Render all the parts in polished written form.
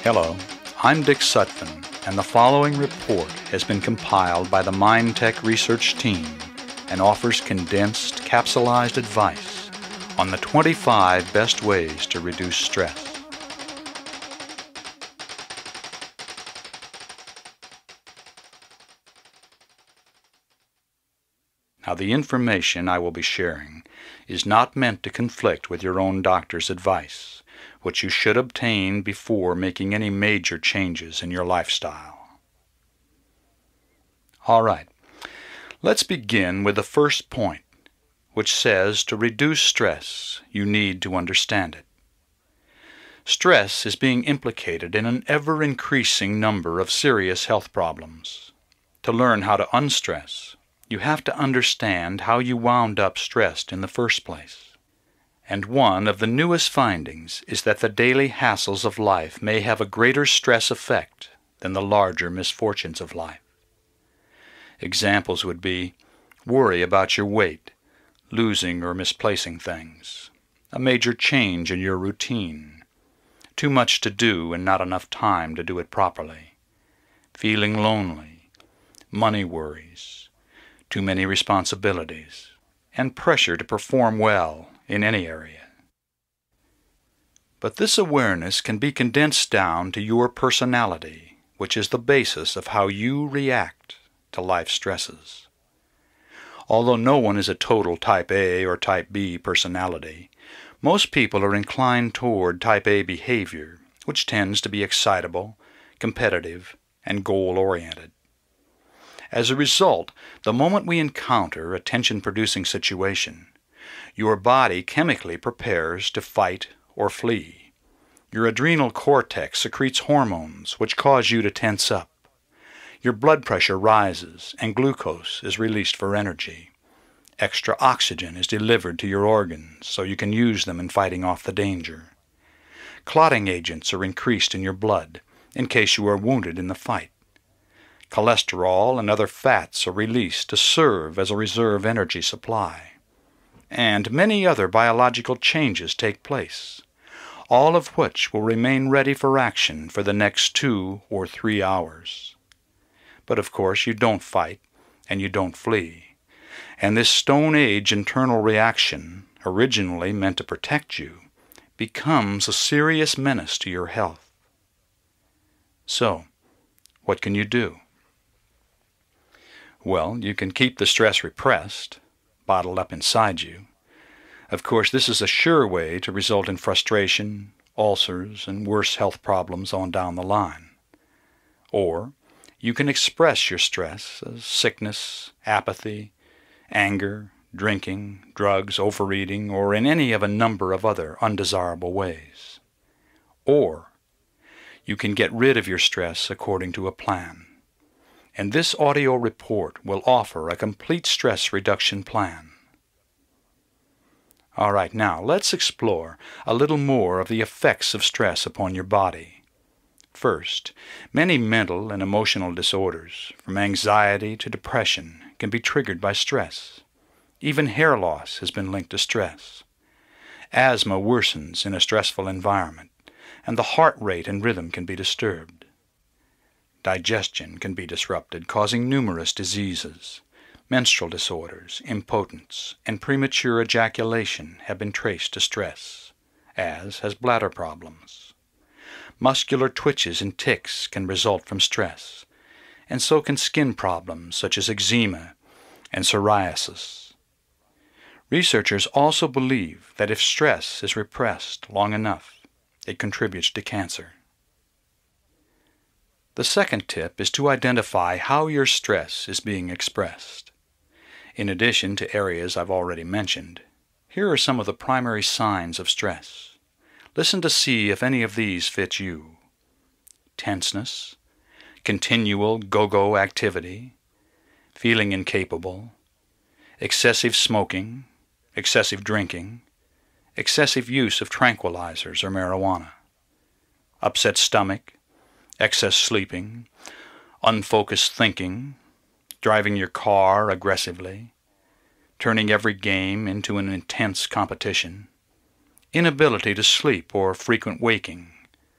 Hello, I'm Dick Sutphen, and the following report has been compiled by the MindTech research team and offers condensed, capsulized advice on the 25 best ways to reduce stress. Now, the information I will be sharing is not meant to conflict with your own doctor's advice, which you should obtain before making any major changes in your lifestyle. All right, let's begin with the first point, which says to reduce stress, you need to understand it. Stress is being implicated in an ever-increasing number of serious health problems. To learn how to unstress, you have to understand how you wound up stressed in the first place. And one of the newest findings is that the daily hassles of life may have a greater stress effect than the larger misfortunes of life. Examples would be worry about your weight, losing or misplacing things, a major change in your routine, too much to do and not enough time to do it properly, feeling lonely, money worries, too many responsibilities, and pressure to perform well in any area. But this awareness can be condensed down to your personality, which is the basis of how you react to life stresses. Although no one is a total Type A or Type B personality, most people are inclined toward Type A behavior, which tends to be excitable, competitive, and goal-oriented. As a result, the moment we encounter a tension-producing situation, your body chemically prepares to fight or flee. Your adrenal cortex secretes hormones which cause you to tense up. Your blood pressure rises and glucose is released for energy. Extra oxygen is delivered to your organs so you can use them in fighting off the danger. Clotting agents are increased in your blood in case you are wounded in the fight. Cholesterol and other fats are released to serve as a reserve energy supply. And many other biological changes take place, all of which will remain ready for action for the next 2 or 3 hours. But of course you don't fight and you don't flee, and this Stone Age internal reaction, originally meant to protect you, becomes a serious menace to your health. So, what can you do? Well, you can keep the stress repressed, bottled up inside you. Of course, this is a sure way to result in frustration, ulcers, and worse health problems on down the line. Or you can express your stress as sickness, apathy, anger, drinking, drugs, overeating, or in any of a number of other undesirable ways. Or you can get rid of your stress according to a plan. And this audio report will offer a complete stress reduction plan. All right, now let's explore a little more of the effects of stress upon your body. First, many mental and emotional disorders, from anxiety to depression, can be triggered by stress. Even hair loss has been linked to stress. Asthma worsens in a stressful environment, and the heart rate and rhythm can be disturbed. Digestion can be disrupted, causing numerous diseases. Menstrual disorders, impotence, and premature ejaculation have been traced to stress, as has bladder problems. Muscular twitches and tics can result from stress, and so can skin problems such as eczema and psoriasis. Researchers also believe that if stress is repressed long enough, it contributes to cancer. The second tip is to identify how your stress is being expressed. In addition to areas I've already mentioned, here are some of the primary signs of stress. Listen to see if any of these fit you. Tenseness, continual go-go activity, feeling incapable, excessive smoking, excessive drinking, excessive use of tranquilizers or marijuana, upset stomach, excess sleeping, unfocused thinking, driving your car aggressively, turning every game into an intense competition, inability to sleep or frequent waking,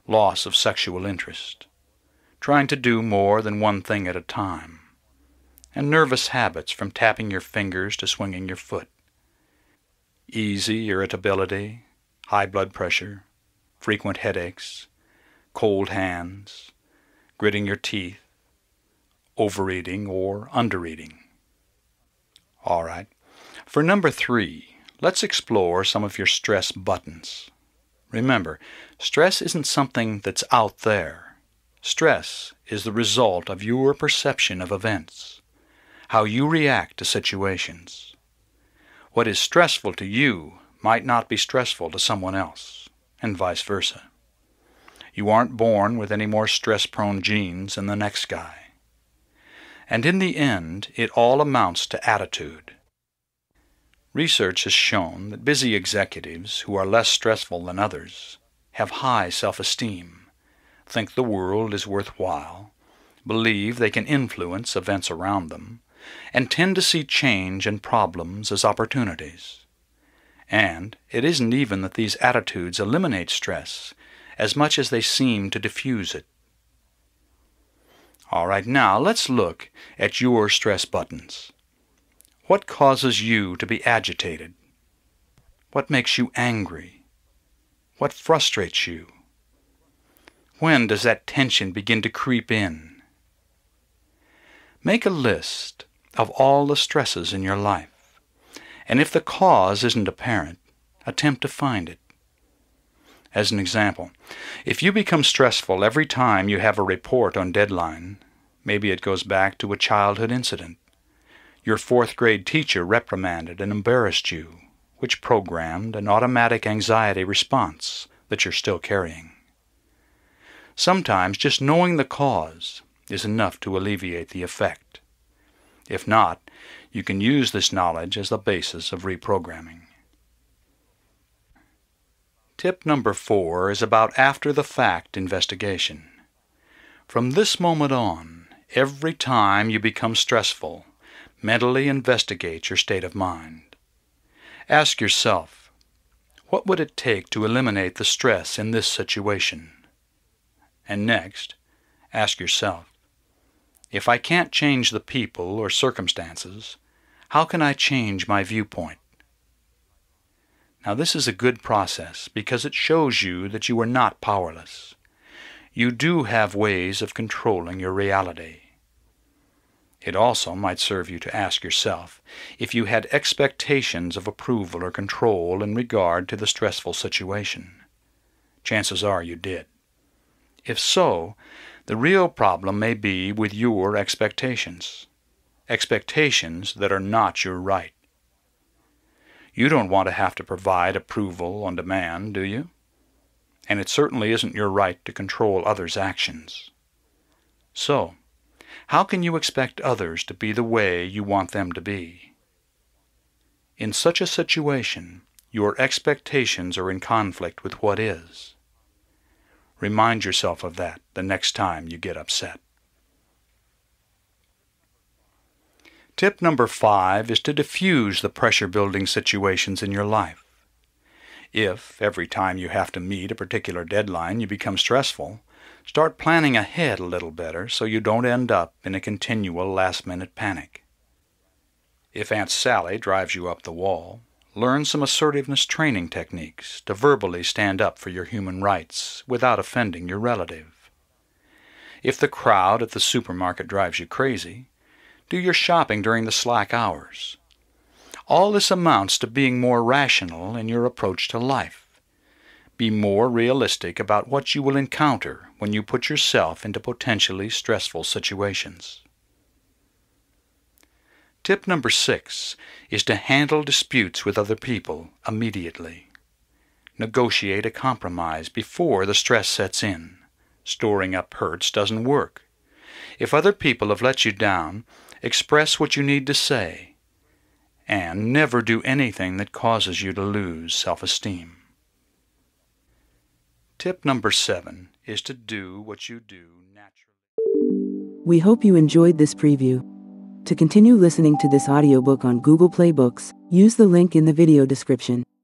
loss of sexual interest, trying to do more than one thing at a time, and nervous habits from tapping your fingers to swinging your foot. Easy irritability, high blood pressure, frequent headaches, cold hands, gritting your teeth, overeating or undereating. All right, for number 3, let's explore some of your stress buttons. Remember, stress isn't something that's out there. Stress is the result of your perception of events, how you react to situations. What is stressful to you might not be stressful to someone else, and vice versa. You aren't born with any more stress-prone genes than the next guy. And in the end, it all amounts to attitude. Research has shown that busy executives who are less stressful than others have high self-esteem, think the world is worthwhile, believe they can influence events around them, and tend to see change and problems as opportunities. And it isn't even that these attitudes eliminate stress as much as they seem to diffuse it. All right, now let's look at your stress buttons. What causes you to be agitated? What makes you angry? What frustrates you? When does that tension begin to creep in? Make a list of all the stresses in your life, and if the cause isn't apparent, attempt to find it. As an example, if you become stressful every time you have a report on deadline, maybe it goes back to a childhood incident. Your 4th grade teacher reprimanded and embarrassed you, which programmed an automatic anxiety response that you're still carrying. Sometimes just knowing the cause is enough to alleviate the effect. If not, you can use this knowledge as the basis of reprogramming. Tip number 4 is about after-the-fact investigation. From this moment on, every time you become stressful, mentally investigate your state of mind. Ask yourself, what would it take to eliminate the stress in this situation? And next, ask yourself, if I can't change the people or circumstances, how can I change my viewpoint? Now this is a good process because it shows you that you are not powerless. You do have ways of controlling your reality. It also might serve you to ask yourself if you had expectations of approval or control in regard to the stressful situation. Chances are you did. If so, the real problem may be with your expectations that are not your right. You don't want to have to provide approval on demand, do you? And it certainly isn't your right to control others' actions. So, how can you expect others to be the way you want them to be? In such a situation, your expectations are in conflict with what is. Remind yourself of that the next time you get upset. Tip number 5 is to diffuse the pressure-building situations in your life. If, every time you have to meet a particular deadline, you become stressful, start planning ahead a little better so you don't end up in a continual last-minute panic. If Aunt Sally drives you up the wall, learn some assertiveness training techniques to verbally stand up for your human rights without offending your relative. If the crowd at the supermarket drives you crazy, do your shopping during the slack hours. All this amounts to being more rational in your approach to life. Be more realistic about what you will encounter when you put yourself into potentially stressful situations. Tip number 6 is to handle disputes with other people immediately. Negotiate a compromise before the stress sets in. Storing up hurts doesn't work. If other people have let you down, express what you need to say, and never do anything that causes you to lose self-esteem. Tip number 7 is to do what you do naturally. We hope you enjoyed this preview. To continue listening to this audiobook on Google Play Books, use the link in the video description.